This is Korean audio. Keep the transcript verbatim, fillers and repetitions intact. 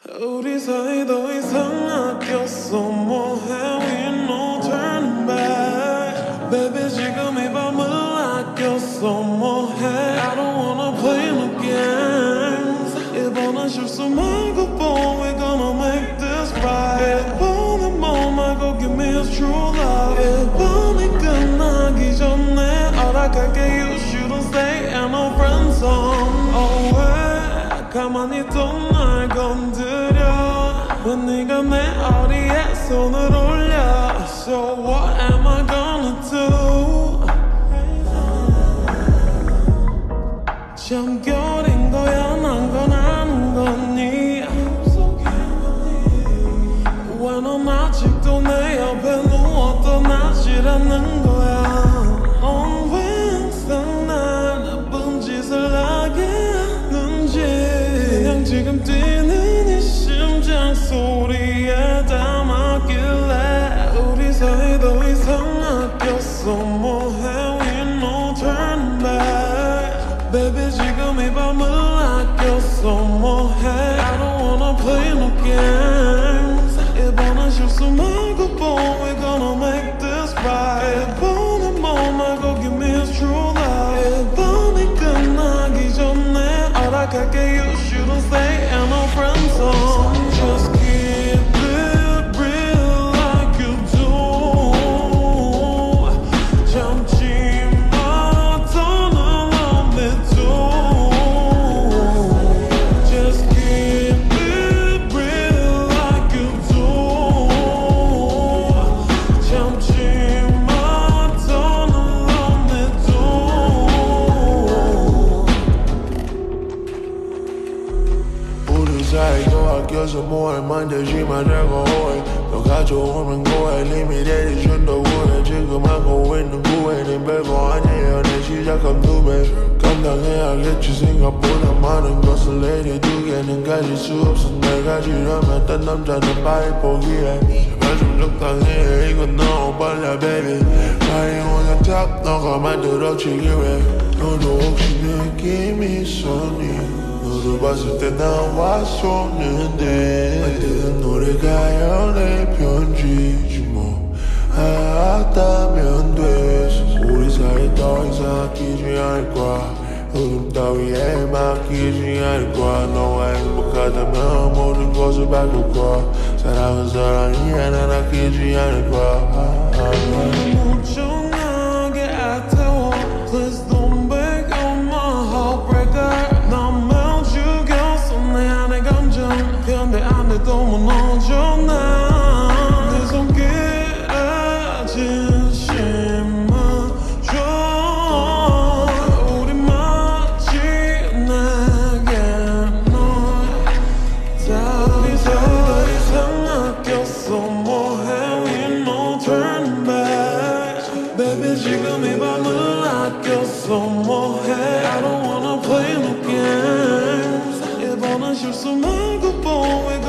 우리 사이 더 이상 아꼈어 뭐해 we no turning back Baby 지금 이 밤을 아꼈어 뭐해 I don't wanna play no games 이번엔 실수 말고 boy we gonna make this right 이번엔 뭐 말고 give me a true love 이번이 끝나기 전에 알아갈게 you shouldn't stay in no friend zone oh 왜 가만히 또 날 건드려 왜 네가 내 어디에 손을 올려 So what am I gonna do 잠결인 거야 난 건 아는 거니 왜 넌 아직도 내 옆에 누워 떠나질 않는 거야 넌 왜 항상 날 나쁜 짓을 하게 하는지 그냥 지금 뛰는 이 심장 소리에 담았길래 우리 사이 더 이상 아꼈어 뭐해 we no turning back Baby 지금 이 밤을 아꼈어 뭐해 I don't wanna play no games 이번엔 실수 말고 boy we gonna make this right 이번엔 뭐 말고 give me a true love 이번이 끝나기 전에 알아갈게 you shouldn't stay in no friend zone Just keep it real like you do 참지 마 더는 love me too Just keep it real like you do 참지 마 더는 love me too 우리 사이도 아껴서 뭐해 만들지 말자고 해 너 가져오면 고해 리미테드 준다고 해 지금 하고 있는 구애는 별거 아니에요 내 시작한 두배 감당해야겠지 생각보다 많은 것을 내리 두 개는 가질 수 없어 날 가지려면 딴 남자는 빨리 포기해 제발 좀 적당히 이건 너무 빨라 baby 빨리 오늘 딱 너가 만들어지기 왜 너도 혹시 느낌이 있었니 너를 봤을 때 난 왔었는데 만드는 노래가 연애 편지지 뭐 알았다면 됐어 우리 사이 더 이상 아끼지 않을 거야 흐름 따위에 맡기지 않을 거야 너와 행복하다면 모든 것을 바꿀 거야 사랑은 사랑이야 난 아끼지 않을 거야 멍청하게 아태워 Please don't break on my heartbreaker 난 죽였어 내 안의 감정 근데 안 돼도 무너져 난내 손길에 진심을 줘 우리 마치 내게 널 우리 사이 더 이상 아꼈어 뭐해 we no turning back Baby 지금 이 밤을 아꼈어 뭐해 I don't wanna play no games 이번엔 실수 말고 boy